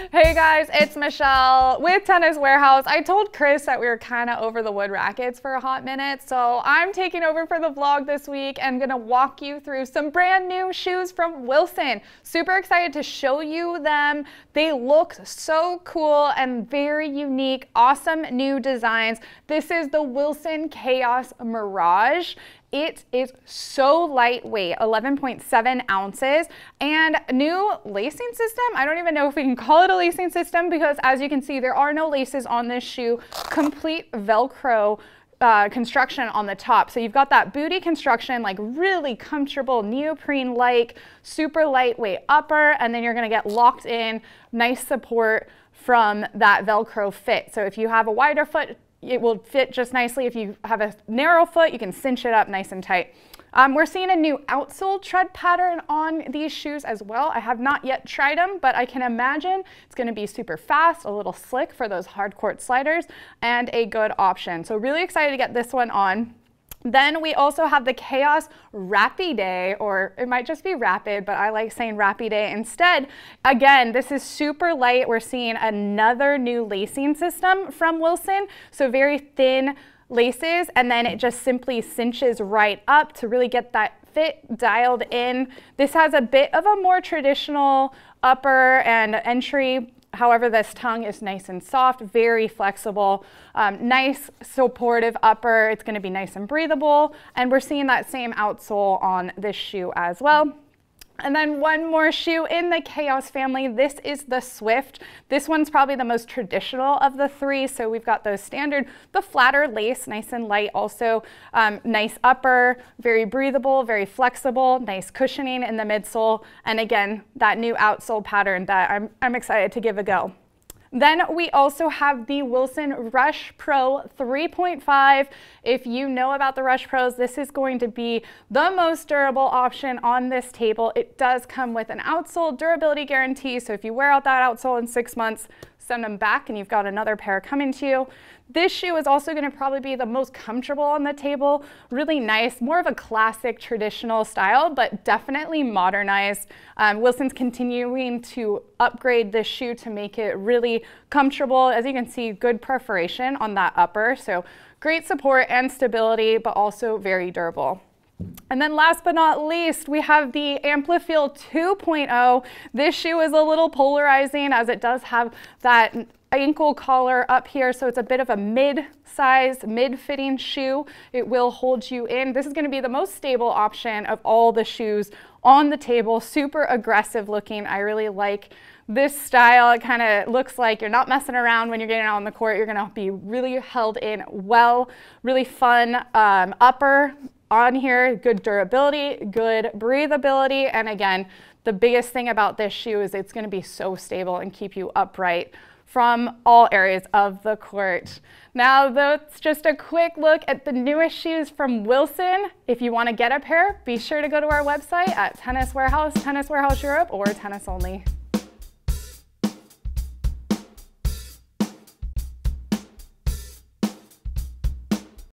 Hey guys, it's Michelle with Tennis Warehouse. I told Chris that we were kind of over the wood rackets for a hot minute, so I'm taking over for the vlog this week and gonna walk you through some brand new shoes from Wilson. Super excited to show you them. They look so cool and very unique, awesome new designs. This is the Wilson Chaos Mirage. It is so lightweight, 11.7 ounces, and new lacing system. I don't even know if we can call it a lacing system because as you can see, there are no laces on this shoe. Complete Velcro construction on the top. So you've got that booty construction, like really comfortable neoprene-like, super lightweight upper, and then you're gonna get locked in, nice support from that Velcro fit. So if you have a wider foot, it will fit just nicely. If you have a narrow foot, you can cinch it up nice and tight. We're seeing a new outsole tread pattern on these shoes as well. I have not yet tried them, but I can imagine it's going to be super fast, a little slick for those hard court sliders, and a good option. So really excited to get this one on. Then we also have the Chaos Rapide, or it might just be Rapid, but I like saying Rapide instead. Again, this is super light. We're seeing another new lacing system from Wilson. So very thin laces, and then it just simply cinches right up to really get that fit dialed in. This has a bit of a more traditional upper and entry. However, this tongue is nice and soft, very flexible, nice supportive upper. It's going to be nice and breathable. And we're seeing that same outsole on this shoe as well. And then one more shoe in the Chaos family. This is the Swift. This one's probably the most traditional of the three. So we've got those standard, the flatter lace, nice and light also. Nice upper, very breathable, very flexible, nice cushioning in the midsole. And again, that new outsole pattern that I'm excited to give a go. Then we also have the Wilson Rush Pro 3.5. If you know about the Rush Pros, this is going to be the most durable option on this table. It does come with an outsole durability guarantee, so if you wear out that outsole in 6 months, send them back and you've got another pair coming to you. This shoe is also going to probably be the most comfortable on the table. Really nice, more of a classic traditional style, but definitely modernized. Wilson's continuing to upgrade this shoe to make it really comfortable. As you can see, good perforation on that upper. So great support and stability, but also very durable. And then last but not least, we have the Amplifeel 2.0. This shoe is a little polarizing as it does have that ankle collar up here, so it's a bit of a mid-size, mid-fitting shoe. It will hold you in. This is going to be the most stable option of all the shoes on the table. Super aggressive looking. I really like this style. It kind of looks like you're not messing around when you're getting out on the court. You're going to be really held in well. Really fun upper on here, good durability, good breathability, and again, the biggest thing about this shoe is it's going to be so stable and keep you upright from all areas of the court. Now, that's just a quick look at the newest shoes from Wilson. If you want to get a pair, be sure to go to our website at Tennis Warehouse, Tennis Warehouse Europe, or Tennis Only.